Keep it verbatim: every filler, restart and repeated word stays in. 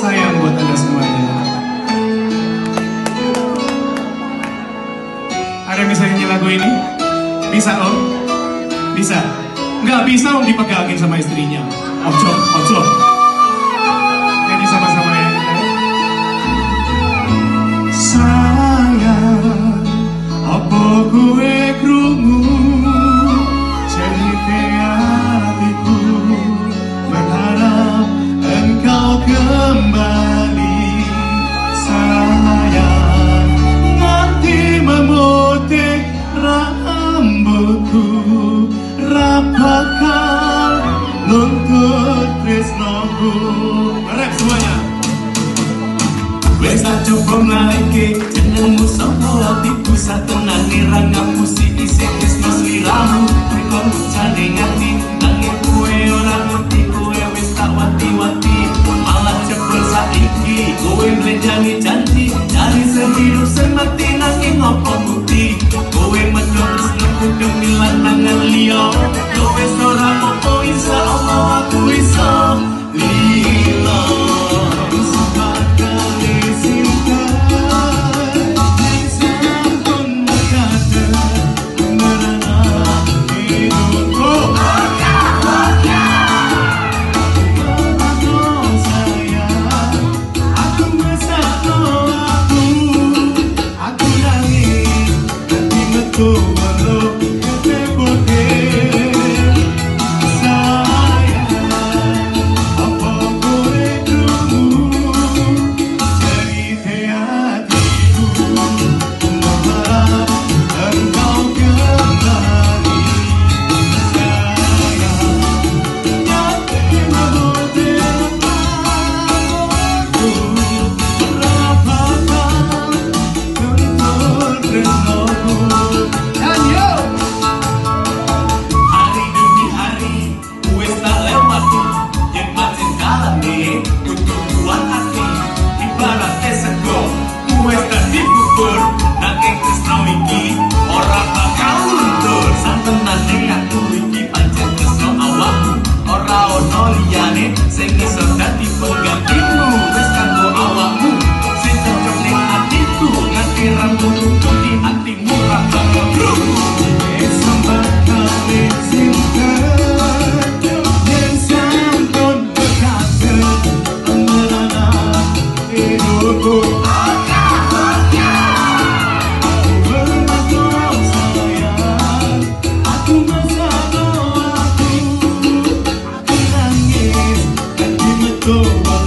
sayang buat Anda semuanya. Ada yang bisa nyanyi lagu ini? Bisa om? Bisa? Nggak bisa om dipegangin sama istrinya. Ojo, ojo. Nyanyi sama-sama ya. Sayang, apa gue krungu cerita hatiku, berharap engkau kembali. Sayang, nanti memutih rambutku, rapakal luntur tresnoku. Rap semuanya. Wes tak cukup naiki jenengmu sapa atiku satenane ra ngapusi isi tresno sliramu. Rikon jane ngati nanging kowe ora ngerti, kowe wis tak wati-wati. Malah jebul saiki kowe mlenjani janji dari sehidup semati nanging apa bukti. Kowe medhot tresnoku demi lanangan liya. Kowe ora apa insyaallah aku iso lila. Go.